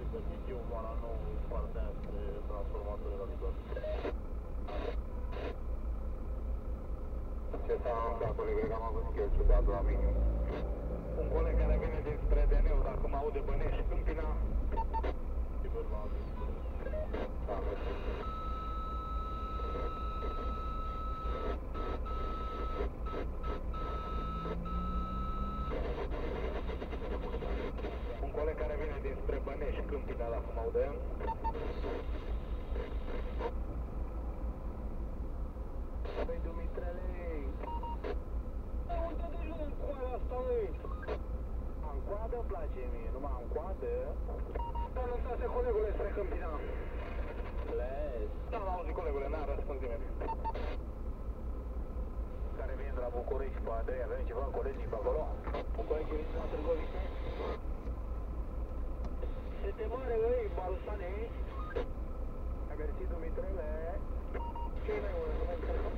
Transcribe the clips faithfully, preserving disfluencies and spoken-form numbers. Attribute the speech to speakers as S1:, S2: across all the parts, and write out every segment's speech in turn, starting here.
S1: Vernichiu, Mara nouă, partea spre transformatorul la Ligor. Ce s-a întâmplat, coleg? Cred că am avut skill ciudat la minim. Un coleg care vine dinspre D N-ul, dacă mă aude Bănești, Câmpina. Liber la altul. Da, mersi. Un coleg care vine dinspre Bănești, Câmpina, dacă mă aude. Băi, Dumitrele! Uite de jos în coada asta, măi! În coadă îmi place mie, numai în coadă. Dar lăsase colegule spre Câmpina. Les? Da, m-a auzit colegule, n-a răspuns nimeni. Care vin de la București pe Andrei, avem ceva colegii pe acolo? Un coleg vine de la Târgoviște? Se te mare, băi, Barusane! Ai găsit Dumitrele? Ce mai mă, nu mai încărcăm?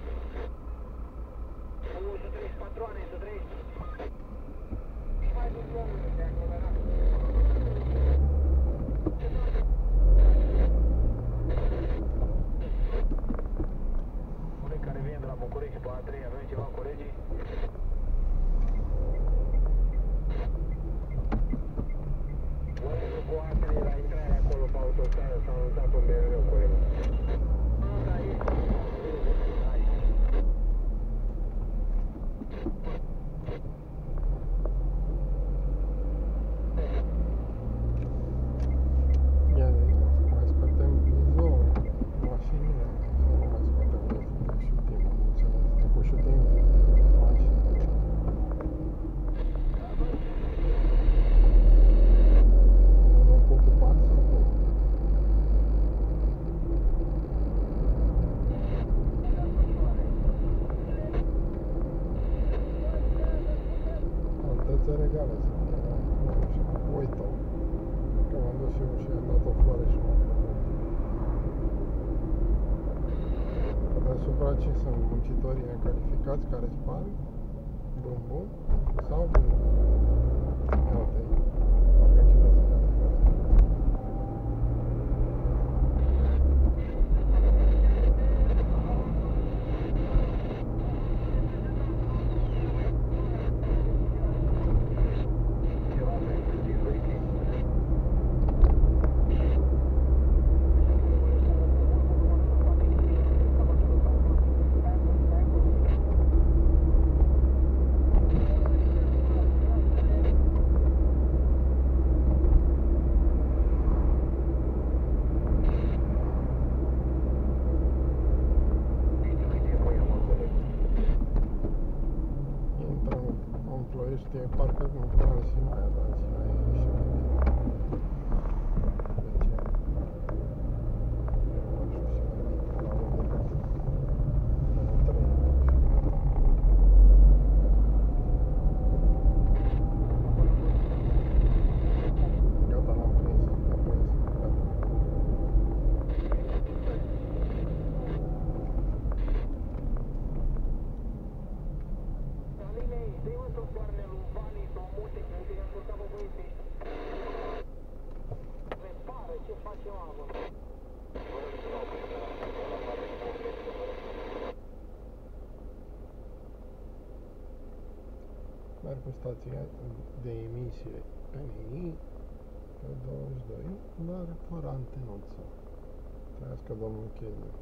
S1: O sută treizeci și patru ani, o sută treizeci. Hai du omule, te-a aglomerat. Coleg care vine de la București pe A trei, avem ceva colegii? Colegul cu A trei la intrare acolo pe autostradă s-a anunțat un B M W, colegul. Da, e.
S2: Ce sunt muncitorii necalificați care sparg bun bun sau bun? Ia uite, parcă ce vreau să fac. Ploiești, parcă nu, Transilvania, Transilvania e și mai bine. De ce? Eu nu știu și mai bine, la unde decât unu trei și gata, l-am prins, l-am prins, gata. Merg pe stația de emisie P N I pe douăzeci și doi, dar fără antenuță. Trăiască domnul Chesler.